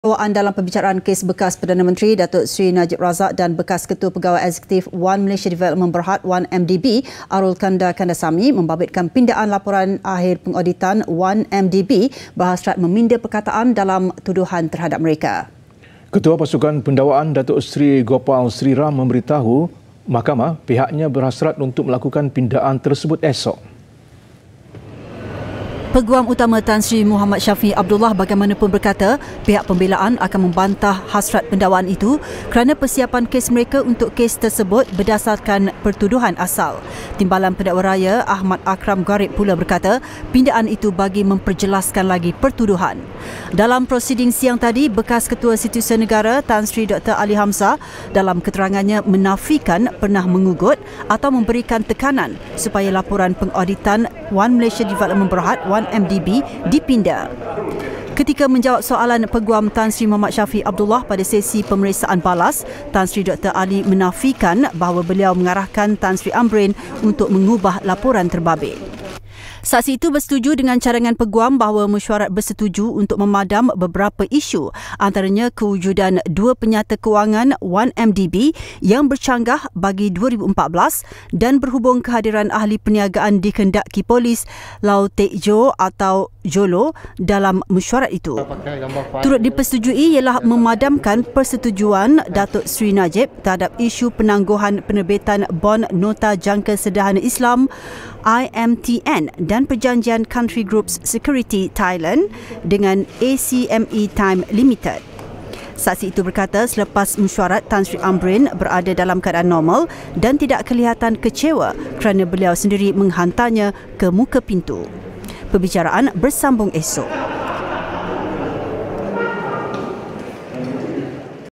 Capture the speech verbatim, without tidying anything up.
Dakwaan dalam pembicaraan kes bekas Perdana Menteri Datuk Seri Najib Razak dan bekas Ketua Pegawai Eksekutif One Malaysia Development Berhad One M D B Arul Kanda Kandasamy membabitkan pindaan laporan akhir pengauditan One M D B berhasrat meminda perkataan dalam tuduhan terhadap mereka. Ketua Pasukan Pendakwaan Datuk Seri Gopal Sri Ram memberitahu mahkamah pihaknya berhasrat untuk melakukan pindaan tersebut esok. Peguam Utama Tan Sri Muhammad Shafie Abdullah bagaimanapun berkata pihak pembelaan akan membantah hasrat pendakwaan itu kerana persiapan kes mereka untuk kes tersebut berdasarkan pertuduhan asal. Timbalan Pendakwa Raya Ahmad Akram Gharib pula berkata pindaan itu bagi memperjelaskan lagi pertuduhan. Dalam prosiding siang tadi, bekas Ketua Setiausaha Negara Tan Sri Doktor Ali Hamzah dalam keterangannya menafikan pernah mengugut atau memberikan tekanan supaya laporan pengauditan One Malaysia Development Berhad One M D B dipinda. Ketika menjawab soalan Peguam Tan Sri Muhammad Shafie Abdullah pada sesi pemeriksaan balas, Tan Sri Doktor Ali menafikan bahawa beliau mengarahkan Tan Sri Amrin untuk mengubah laporan terbabit. Saksi itu bersetuju dengan cadangan peguam bahawa mesyuarat bersetuju untuk memadam beberapa isu, antaranya kewujudan dua penyata kewangan One M D B yang bercanggah bagi dua ribu empat belas dan berhubung kehadiran ahli perniagaan dikehendaki polis Lau Teck Jo atau Jolo dalam mesyuarat itu. Turut dipersetujui ialah memadamkan persetujuan Datuk Seri Najib terhadap isu penangguhan penerbitan bon Nota Jangka Sederhana Islam I M T N dan perjanjian Country Groups Security Thailand dengan A C M E Time Limited. Saksi itu berkata selepas mesyuarat Tan Sri Amrin berada dalam keadaan normal dan tidak kelihatan kecewa kerana beliau sendiri menghantarnya ke muka pintu. Perbicaraan bersambung esok.